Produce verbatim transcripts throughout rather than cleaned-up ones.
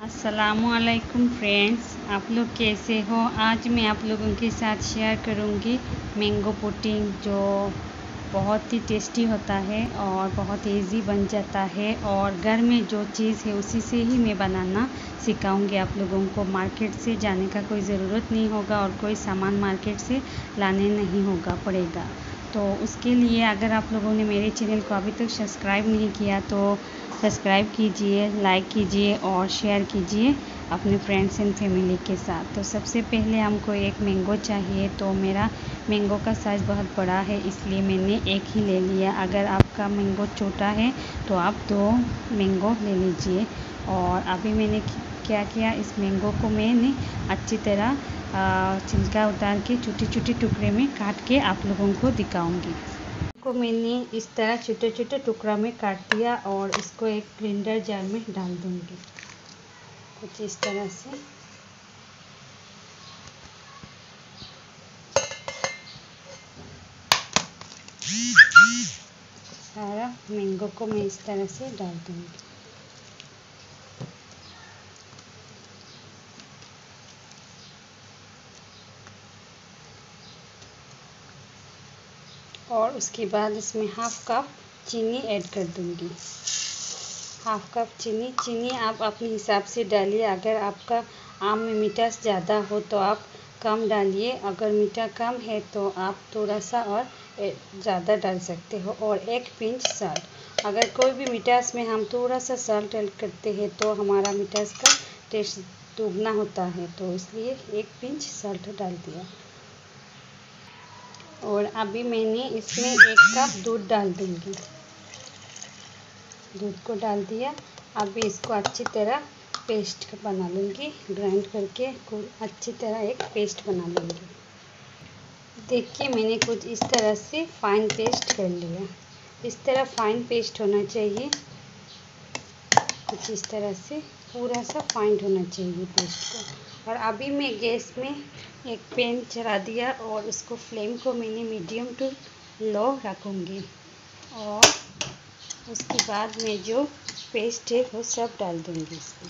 अस्सलामुअलैकुम फ्रेंड्स, आप लोग कैसे हो। आज मैं आप लोगों के साथ शेयर करूंगी मैंगो पुडिंग, जो बहुत ही टेस्टी होता है और बहुत इजी बन जाता है। और घर में जो चीज़ है उसी से ही मैं बनाना सिखाऊंगी आप लोगों को। मार्केट से जाने का कोई ज़रूरत नहीं होगा और कोई सामान मार्केट से लाने नहीं होगा पड़ेगा। तो उसके लिए अगर आप लोगों ने मेरे चैनल को अभी तक सब्सक्राइब नहीं किया तो सब्सक्राइब कीजिए, लाइक कीजिए और शेयर कीजिए अपने फ्रेंड्स एंड फैमिली के साथ। तो सबसे पहले हमको एक मैंगो चाहिए। तो मेरा मैंगो का साइज़ बहुत बड़ा है, इसलिए मैंने एक ही ले लिया। अगर आपका मैंगो छोटा है तो आप दो मैंगो ले लीजिए। और अभी मैंने क्या किया, इस मैंगो को मैंने अच्छी तरह छिलका उतार के छोटे छोटे टुकड़े में काट के आप लोगों को दिखाऊंगी। को मैंने इस तरह छोटे छोटे टुकड़ा में काट दिया और इसको एक ग्राइंडर जार में डाल दूंगी, कुछ इस तरह से। सारा मैंगो को मैं इस तरह से डाल दूंगी। और उसके बाद इसमें हाफ कप चीनी ऐड कर दूंगी। हाफ कप चीनी चीनी आप अपने हिसाब से डालिए। अगर आपका आम में मिठास ज़्यादा हो तो आप कम डालिए, अगर मीठा कम है तो आप थोड़ा सा और ज़्यादा डाल सकते हो। और एक पिंच साल्ट, अगर कोई भी मिठास में हम थोड़ा सा साल्ट ऐड करते हैं तो हमारा मिठास का टेस्ट दुगना होता है, तो इसलिए एक पिंच साल्ट डाल दिया। और अभी मैंने इसमें एक कप दूध डाल दूंगी। दूध को डाल दिया। अभी इसको अच्छी तरह पेस्ट बना लूँगी, ग्राइंड करके अच्छी तरह एक पेस्ट बना लूँगी। देखिए मैंने कुछ इस तरह से फाइन पेस्ट कर लिया। इस तरह फाइन पेस्ट होना चाहिए, कुछ इस तरह से पूरा सा फाइन होना चाहिए पेस्ट को। और अभी मैं गैस में एक पैन चढ़ा दिया और उसको फ्लेम को मैंने मीडियम टू लो रखूँगी। और उसके बाद मैं जो पेस्ट है वो सब डाल दूँगी इसमें।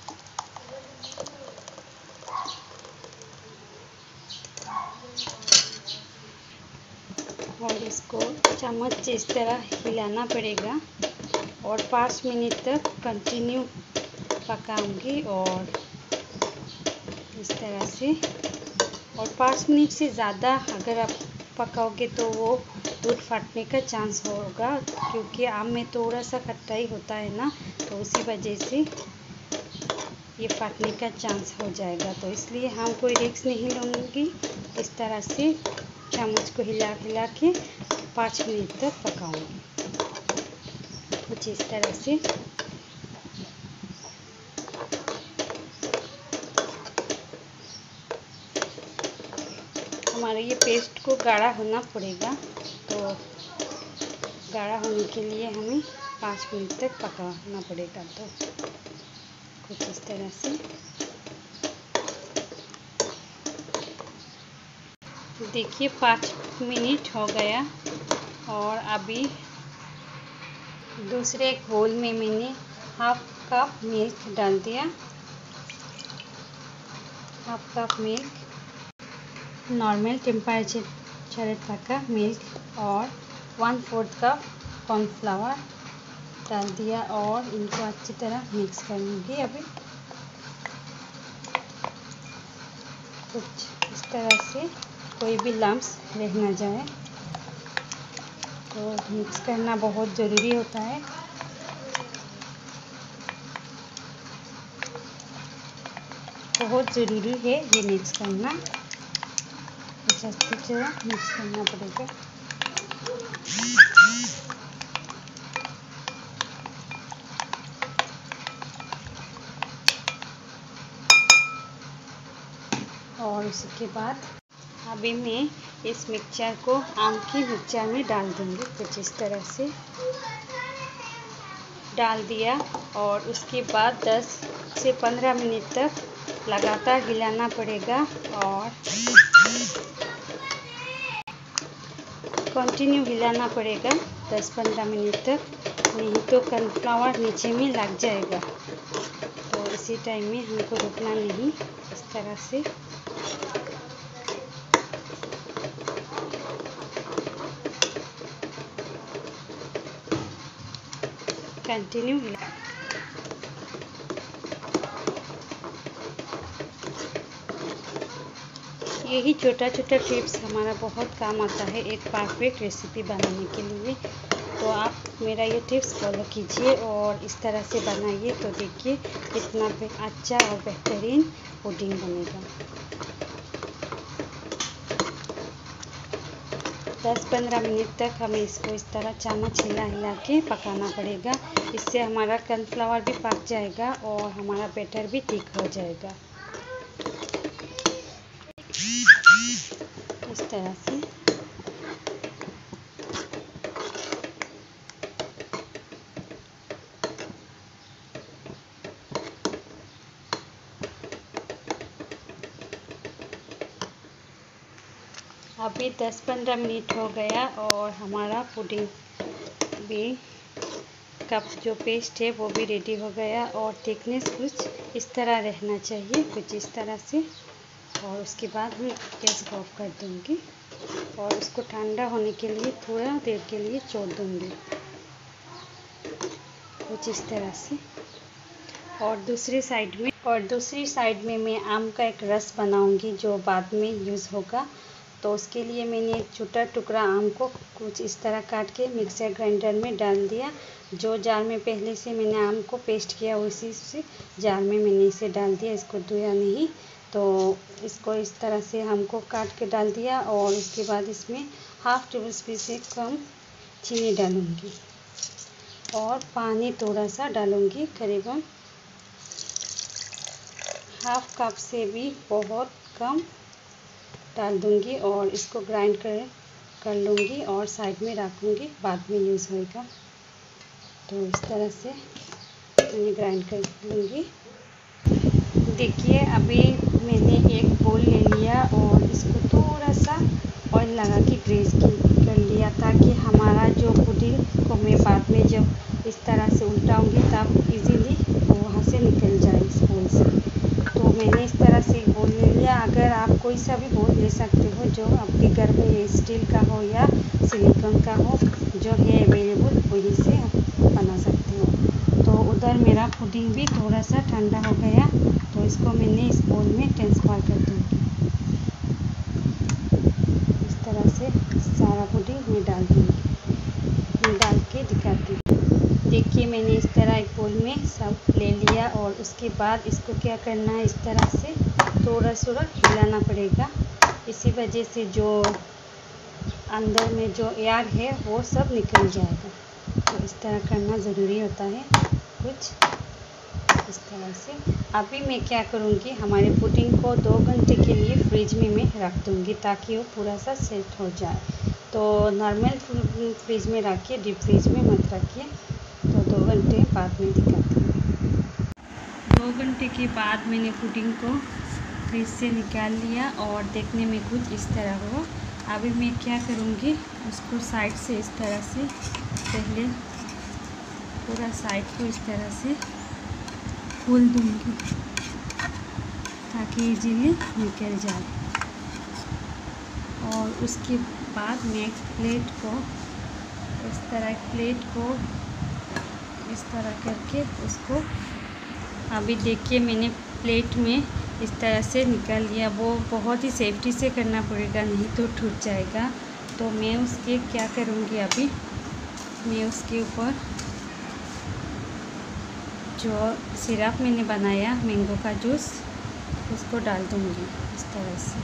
और इसको चम्मच से इस तरह हिलाना पड़ेगा और पाँच मिनट तक कंटिन्यू पकाऊंगी। और इस तरह से, और पाँच मिनट से ज़्यादा अगर आप पकाओगे तो वो दूध फटने का चांस होगा, क्योंकि आम में थोड़ा सा खट्टाई होता है ना, तो उसी वजह से ये फटने का चांस हो जाएगा। तो इसलिए हम कोई रिस्क नहीं लूँगी। इस तरह से चम्मच को हिला हिला के पाँच मिनट तक पकाऊंगी, कुछ इस तरह से। हमारे ये पेस्ट को गाढ़ा होना पड़ेगा, तो गाढ़ा होने के लिए हमें पाँच मिनट तक पकाना पड़ेगा। तो कुछ इस तरह से देखिए पाँच मिनट हो गया। और अभी दूसरे एक बोल में मैंने हाफ कप मिल्क डाल दिया। Half cup milk, normal temperature का मिल्क, और वन फोर्थ कप कॉर्नफ्लावर डाल दिया। और इनको अच्छी तरह मिक्स कर लूँगी। अभी कुछ इस तरह से कोई भी लम्स रह ना जाए, तो मिक्स करना बहुत ज़रूरी होता है। बहुत ज़रूरी है ये मिक्स करना, कुछ अच्छी तरह मिक्स करना पड़ेगा। और उसके बाद अभी मैं इस मिक्सचर को आम की मिक्सचर में डाल दूँगी, कुछ इस तरह से डाल दिया। और उसके बाद दस से पंद्रह मिनट तक लगातार हिलाना पड़ेगा और कंटिन्यू हिलाना पड़ेगा दस पंद्रह मिनट तक, नहीं तो कॉर्नफ्लावर नीचे में लग जाएगा। तो इस इसी टाइम में हमको रुकना नहीं, इस तरह से कंटिन्यू। यही छोटा छोटा टिप्स हमारा बहुत काम आता है एक परफेक्ट रेसिपी बनाने के लिए। तो आप मेरा ये टिप्स फॉलो कीजिए और इस तरह से बनाइए, तो देखिए कितना अच्छा और बेहतरीन पुडिंग बनेगा। दस पंद्रह मिनट तक हमें इसको इस तरह चम्मच हिला हिला के पकाना पड़ेगा। इससे हमारा कॉर्नफ्लावर भी पक जाएगा और हमारा बैटर भी थिक हो जाएगा। इस तरह से अभी दस पंद्रह मिनट हो गया और हमारा पुडिंग भी का जो पेस्ट है वो भी रेडी हो गया। और थिकनेस कुछ इस तरह रहना चाहिए, कुछ इस तरह से। और उसके बाद मैं गैस ऑफ कर दूंगी और उसको ठंडा होने के लिए थोड़ा देर के लिए छोड़ दूंगी, कुछ इस तरह से। और दूसरी साइड में और दूसरी साइड में मैं आम का एक रस बनाऊंगी जो बाद में यूज़ होगा। तो उसके लिए मैंने एक छोटा टुकड़ा आम को कुछ इस तरह काट के मिक्सर ग्राइंडर में डाल दिया। जो जार में पहले से मैंने आम को पेस्ट किया उसी से जार में मैंने इसे डाल दिया, इसको धोया नहीं। तो इसको इस तरह से हमको काट के डाल दिया और उसके बाद इसमें हाफ टेबल स्पून से कम चीनी डालूंगी और पानी थोड़ा सा डालूंगी, करीबन हाफ कप से भी बहुत कम डाल दूंगी। और इसको ग्राइंड कर कर लूँगी और साइड में रखूँगी, बाद में यूज़ होएगा। तो इस तरह से मैं ग्राइंड कर लूँगी। देखिए अभी मैंने एक बोल ले लिया और इसको थोड़ा सा ऑयल लगा के ग्रीस कर लिया, ताकि हमारा जो पुडिंग को मैं बाद में जब इस तरह से उल्टाऊँगी तब इजीली वो वहाँ से निकल जाए इस बोल से। तो मैंने इस तरह से एक बोल ले लिया। अगर आप कोई सा भी बोल ले सकते हो जो आपके घर में स्टील का हो या सिलिकॉन का हो, जो है अवेलेबल वहीं से आप बना सकते हो। तो उधर मेरा पुडिंग भी थोड़ा सा ठंडा हो गया, तो इसको मैंने इस बोल में ट्रांसफर कर दूँगी। इस तरह से सारा पुडिंग मैं डाल दूँगी, मैं डाल के दिखाती हूँ। देखिए मैंने इस तरह एक बोल में सब ले लिया और उसके बाद इसको क्या करना है, इस तरह से थोड़ा थोड़ा हिलाना पड़ेगा। इसी वजह से जो अंदर में जो एयर है वो सब निकल जाएगा। तो इस तरह करना ज़रूरी होता है, कुछ इस तरह से। अभी मैं क्या करूँगी, हमारे पुडिंग को दो घंटे के लिए फ्रिज में मैं रख दूँगी ताकि वो पूरा सा सेट हो जाए। तो नॉर्मल फ्रिज में रखिए, डीप फ्रिज में मत रखिए। तो दो घंटे बाद में दिखाती हूँ। दो घंटे के बाद मैंने पुडिंग को फ्रिज से निकाल लिया और देखने में कुछ इस तरह हुआ। अभी मैं क्या करूँगी, उसको साइड से इस तरह से पहले पूरा साइड को इस तरह से खोल दूँगी ताकि इजीली निकल जाए। और उसके बाद मैं एक प्लेट को इस तरह प्लेट को इस तरह करके उसको, अभी देखिए मैंने प्लेट में इस तरह से निकाल लिया। वो बहुत ही सेफ्टी से करना पड़ेगा, नहीं तो टूट जाएगा। तो मैं उसके क्या करूँगी, अभी मैं उसके ऊपर जो सिरप मैंने बनाया मैंगो का जूस उसको डाल दूँगी इस तरह से।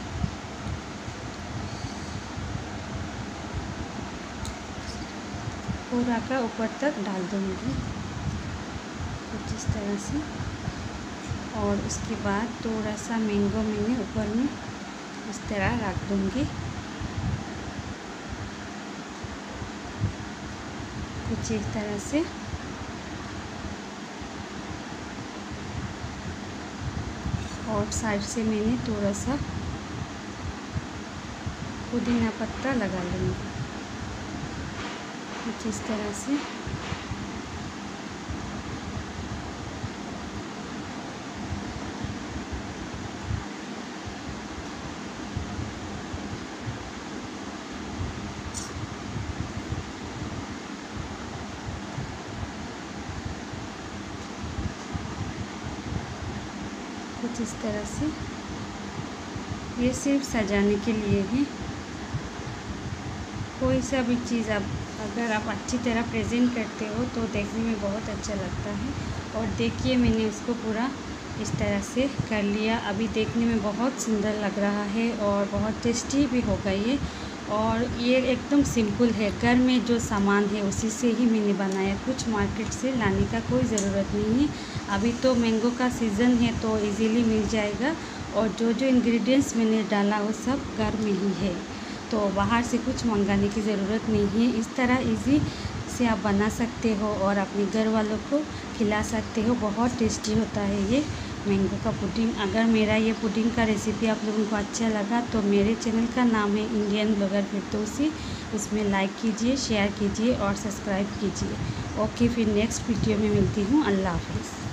पूरा का ऊपर तक डाल दूँगी कुछ इस तरह से। और उसके बाद थोड़ा सा मैंगो मैंने ऊपर में इस तरह रख दूँगी कुछ इस तरह से। और साइड से मैंने थोड़ा सा पुदीना पत्ता लगा लूँगी कुछ इस तरह से। कुछ इस तरह से। ये सिर्फ सजाने के लिए है। कोई सा भी चीज़ आप अगर आप अच्छी तरह प्रेजेंट करते हो तो देखने में बहुत अच्छा लगता है। और देखिए मैंने उसको पूरा इस तरह से कर लिया। अभी देखने में बहुत सुंदर लग रहा है और बहुत टेस्टी भी होगा ये। और ये एकदम सिंपल है, घर में जो सामान है उसी से ही मैंने बनाया, कुछ मार्केट से लाने का कोई ज़रूरत नहीं है। अभी तो मैंगो का सीज़न है तो इजीली मिल जाएगा। और जो जो इंग्रेडिएंट्स मैंने डाला वो सब घर में ही है, तो बाहर से कुछ मंगाने की ज़रूरत नहीं है। इस तरह इजी से आप बना सकते हो और अपने घर वालों को खिला सकते हो। बहुत टेस्टी होता है ये मैंगो का पुडिंग। अगर मेरा ये पुडिंग का रेसिपी आप लोगों को अच्छा लगा तो मेरे चैनल का नाम है इंडियन ब्लॉगर फिरदौसी, उसमें लाइक कीजिए, शेयर कीजिए और सब्सक्राइब कीजिए। ओके, फिर नेक्स्ट वीडियो में मिलती हूँ। अल्लाह हाफिज़।